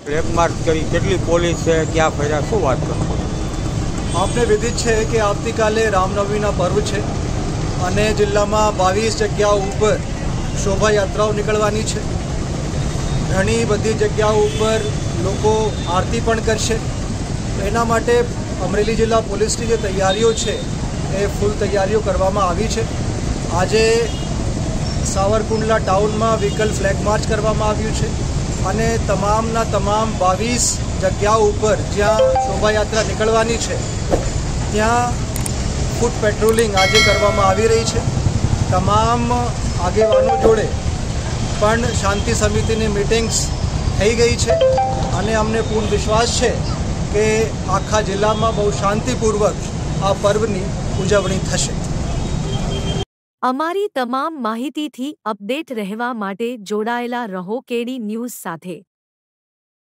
Flag March કરી, કેટલી police છે, ક્યાં ફર્યા, શું વાત કરો? આપને વિદિત છે કે આવતીકાલે રામનવમીના પર્વ છે અને જિલ્લામાં 22 જગ્યાઓ ઉપર શોભાયાત્રાઓ નીકળવાની છે। ઘણી બધી જગ્યાઓ ઉપર લોકો આરતી પણ કરશે। એના માટે અમરેલી જિલ્લા પોલીસની જે તૈયારીઓ છે એ ફૂલ તૈયારીઓ કરવામાં આવી છે। આજે સાવરકુંડલા ટાઉનમાં વ્હીકલ ફ્લેગ માર્ચ કરવામાં આવ્યું છે અને તમામના તમામ 22 જગ્યાઓ ઉપર જ્યાં શોભાયાત્રા નીકળવાની છે ત્યાં ફૂટ પેટ્રોલિંગ આજે કરવામાં આવી રહી છે। તમામ આગેવાનો જોડે પણ શાંતિ સમિતિની મીટિંગ્સ થઈ ગઈ છે અને અમને પૂર્ણ વિશ્વાસ છે કે આખા જિલ્લામાં બહુ શાંતિપૂર્વક આ પર્વની ઉજવણી થશે। અમારી તમામ માહિતીથી અપડેટ રહેવા માટે જોડાયેલા રહો કેડી ન્યૂઝ સાથે।